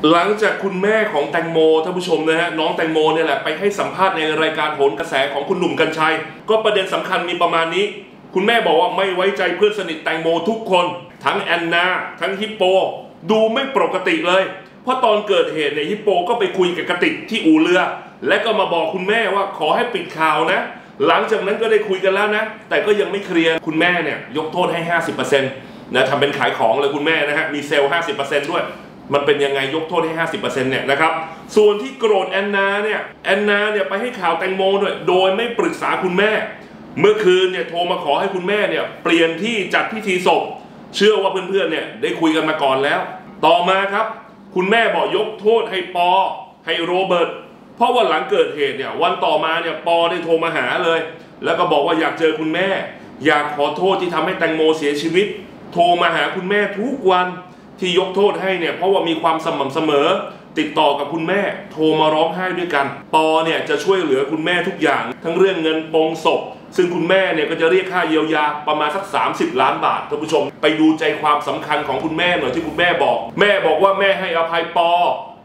หลังจากคุณแม่ของแตงโมท่านผู้ชมนะฮะน้องแตงโมเนี่ยแหละไปให้สัมภาษณ์ในรายการโหนกระแสของคุณหนุ่มกรรชัยก็ประเด็นสำคัญมีประมาณนี้คุณแม่บอกว่าไม่ไว้ใจเพื่อนสนิทแตงโมทุกคนทั้งแอนนาทั้งฮิปโปดูไม่ปกติเลยเพราะตอนเกิดเหตุเนี่ยฮิปโปก็ไปคุยกับกติกที่อู่เรือและก็มาบอกคุณแม่ว่าขอให้ปิดข่าวนะหลังจากนั้นก็ได้คุยกันแล้วนะแต่ก็ยังไม่เคลียร์คุณแม่เนี่ยยกโทษให้ 50% นะทำเป็นขายของเลยคุณแม่นะฮะมีเซลล์ 50% ด้วยมันเป็นยังไงยกโทษให้ 50% เนี่ยนะครับส่วนที่โกรธแอนนาเนี่ยไปให้ข่าวแตงโมด้วยโดยไม่ปรึกษาคุณแม่เมื่อคืนเนี่ยโทรมาขอให้คุณแม่เนี่ยเปลี่ยนที่จัดพิธีศพเชื่อว่าเพื่อนๆเนี่ยได้คุยกันมาก่อนแล้วต่อมาครับคุณแม่บอกยกโทษให้ปอให้โรเบิร์ตเพราะว่าหลังเกิดเหตุเนี่ยวันต่อมาเนี่ยปอได้โทรมาหาเลยแล้วก็บอกว่าอยากเจอคุณแม่อยากขอโทษที่ทำให้แตงโมเสียชีวิตโทรมาหาคุณแม่ทุกวันที่ยกโทษให้เนี่ยเพราะว่ามีความสม่ำเสมอติดต่อกับคุณแม่โทรมาร้องไห้ด้วยกันปอเนี่ยจะช่วยเหลือคุณแม่ทุกอย่างทั้งเรื่องเงินปลงศพซึ่งคุณแม่เนี่ยก็จะเรียกค่าเยียวยาประมาณสัก30 ล้านบาทท่านผู้ชมไปดูใจความสำคัญของคุณแม่หน่อยที่คุณแม่บอกว่าแม่ให้อภัยปอ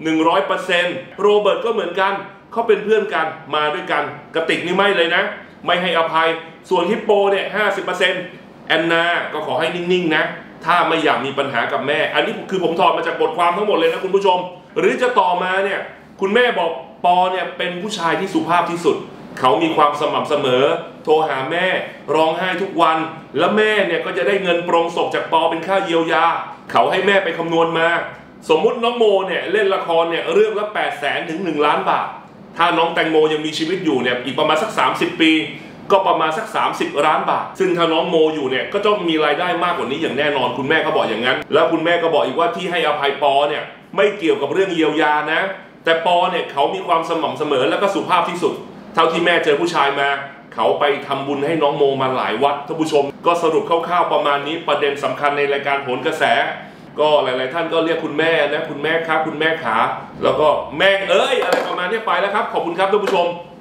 100% โรเบิร์ตก็เหมือนกันเขาเป็นเพื่อนกันมาด้วยกันกระติกนี่ไม่เลยนะไม่ให้อภัยส่วนฮิปโปเนี่ย 50% แอนนาก็ขอให้นิ่งๆนะถ้าไม่อยากมีปัญหากับแม่อันนี้คือผมถอดมาจากบทความทั้งหมดเลยนะคุณผู้ชมหรือจะต่อมาเนี่ยคุณแม่บอกปอเนี่ยเป็นผู้ชายที่สุภาพที่สุดเขามีความสม่ำเสมอโทรหาแม่ร้องไห้ทุกวันแล้วแม่เนี่ยก็จะได้เงินปรงศพจากปอเป็นค่าเยียวยาเขาให้แม่ไปคำนวณมาสมมุติน้องโมเนี่ยเล่นละครเนี่ยเรื่องละ800,000 ถึง 1 ล้านบาทถ้าน้องแตงโมยังมีชีวิตอยู่เนี่ยอีกประมาณสัก30 ปีก็ประมาณสัก30 ล้านบาทซึ่งถ้าน้องโมอยู่เนี่ยก็ต้องมีรายได้มากกว่านี้อย่างแน่นอนคุณแม่ก็บอกอย่างนั้นแล้วคุณแม่ก็บอกอีกว่าที่ให้อภัยปอเนี่ยไม่เกี่ยวกับเรื่องเยียวยานะแต่ปอเนี่ยเขามีความสม่ำเสมอและก็สุภาพที่สุดเท่าที่แม่เจอผู้ชายมาเขาไปทำบุญให้น้องโมมาหลายวัดท่านผู้ชมก็สรุปคร่าวๆประมาณนี้ประเด็นสำคัญในรายการโหนกระแสก็หลายๆท่านก็เรียกคุณแม่นะคุณแม่ครับคุณแม่ขาแล้วก็แม่เอ้ยอะไรประมาณนี้ไปแล้วครับขอบคุณครับท่านผู้ชม